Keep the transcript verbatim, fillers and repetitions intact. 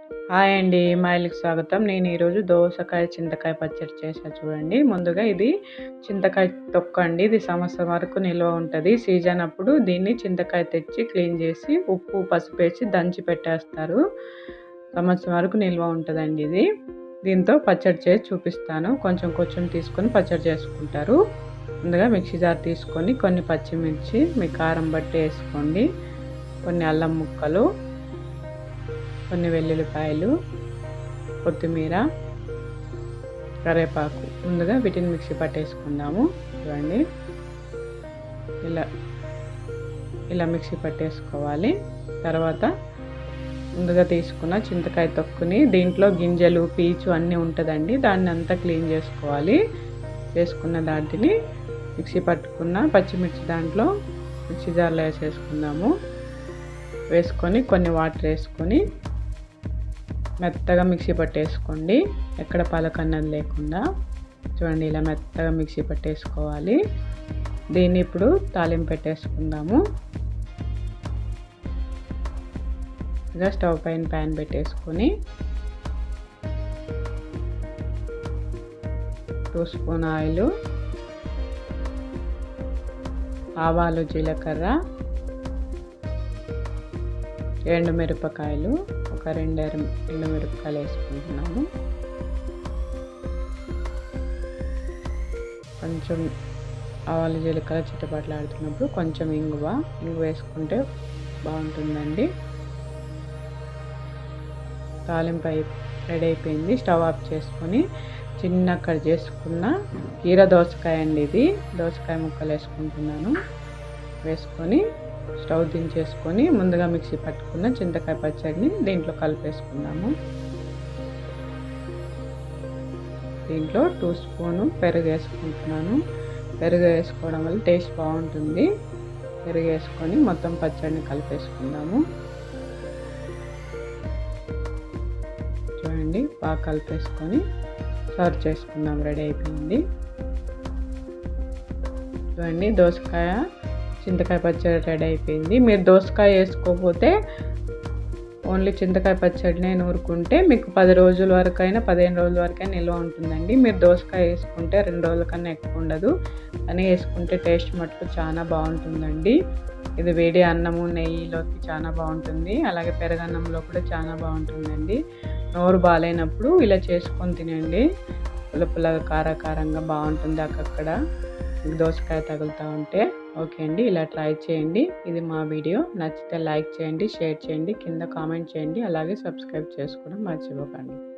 Hi అండి. మా ఇల్లుకి స్వాగతం. నేను ఈరోజు దోసకాయ, చింతకాయ పచ్చడి చేశా చూడండి. ముందుగా ఇది చింతకాయ తొక్కు అండి. ఇది సంవత్సరం వరకు నిల్వ ఉంటది. సీజన్ అప్పుడు దీన్ని చింతకాయ తెచ్చి క్లీన్ చేసి ఉప్పు, పసుపు వేసి దంచి పెట్టేస్తారు. సంవత్సరం వరకు నిల్వ ఉంటదండి ఇది. దీంతో పచ్చడి చేసి చూపిస్తాను. కొంచెం కొంచెం తీసుకొని పచ్చడి చేసుకుంటారు. ముందుగా మిక్సీ జార్ తీసుకొని కొన్ని పచ్చిమిర్చి మీ కారం బట్టి వేసుకోండి. కొన్ని అల్లం ముక్కలు, కొన్ని వెల్లుల్లిపాయలు, కొత్తిమీర, కరివేపాకు. ముందుగా వీటిని మిక్సీ పట్టేసుకుందాము. చూడండి, ఇలా ఇలా మిక్సీ పట్టేసుకోవాలి. తర్వాత ముందుగా తీసుకున్న చింతకాయ తొక్కుని దీంట్లో గింజలు, పీచు అన్నీ ఉంటుందండి. దాన్ని అంతా క్లీన్ చేసుకోవాలి. చేసుకున్న దాంట్ని మిక్సీ పట్టుకున్న పచ్చిమిర్చి దాంట్లో మిక్సీ జార్లో వేసేసుకుందాము. వేసుకొని కొన్ని వాటర్ వేసుకొని మెత్తగా మిక్సీ పట్టేసుకోండి. ఎక్కడ పలకన్నది లేకుండా. చూడండి, ఇలా మెత్తగా మిక్సీ పట్టేసుకోవాలి. దీన్ని ఇప్పుడు తాలింపు పెట్టేసుకుందాము. ఇక స్టవ్ పైన ప్యాన్ పెట్టేసుకొని టూ స్పూన్ ఆయిల్, ఆవాలు, జీలకర్ర, ఎండు మిరపకాయలు, ఒక రెండు ఎండు మిరపకాయలు వేసుకుంటున్నాము. కొంచెం ఆవాలు, జీలకర్ర చిట్టపట్లాడుతున్నప్పుడు కొంచెం ఇంగువ ఇంగువ వేసుకుంటే బాగుంటుందండి. తాలింపు రెడీ అయిపోయింది. స్టవ్ ఆఫ్ చేసుకొని చిన్న కట్ చేసుకున్న కీర దోసకాయ అండి. ఇది దోసకాయ ముక్కలు వేసుకుంటున్నాను. వేసుకొని స్టవ్ దించేసుకొని ముందుగా మిక్సీ పట్టుకున్న చింతకాయ పచ్చడిని దీంట్లో కలిపేసుకుందాము. దీంట్లో టూ స్పూను పెరుగు వేసుకుంటున్నాను. పెరుగు వేసుకోవడం వల్ల టేస్ట్ బాగుంటుంది. పెరుగు వేసుకొని మొత్తం పచ్చడిని కలిపేసుకుందాము. చూడండి, బాగా కలిపేసుకొని సర్వ్ చేసుకుందాం. రెడీ అయిపోయింది. చూడండి, దోసకాయ, చింతకాయ పచ్చడి రెడీ అయిపోయింది. మీరు దోసకాయ వేసుకోకపోతే ఓన్లీ చింతకాయ పచ్చడినే నూరుకుంటే మీకు పది రోజుల వరకు అయినా పదిహేను రోజుల వరకైనా నిల్వ ఉంటుందండి. మీరు దోసకాయ వేసుకుంటే రెండు రోజుల కన్నా ఎక్కువ ఉండదు. అని వేసుకుంటే టేస్ట్ మటుకు చాలా బాగుంటుందండి. ఇది వేడి అన్నము, నెయ్యిలోకి చాలా బాగుంటుంది. అలాగే పెరగన్నంలో కూడా చాలా బాగుంటుందండి. నోరు బాగాలేనప్పుడు ఇలా చేసుకొని తినండి. పుల్లపుల్లగా, కారకారంగా బాగుంటుంది. అక్కడక్కడ దోసకాయ తగులుతూ ఉంటే. ఓకే అండి, ఇలా ట్రై చేయండి. ఇది మా వీడియో. నచ్చితే లైక్ చేయండి, షేర్ చేయండి, కింద కామెంట్ చేయండి. అలాగే సబ్స్క్రైబ్ చేసుకోవడం మర్చిపోకండి.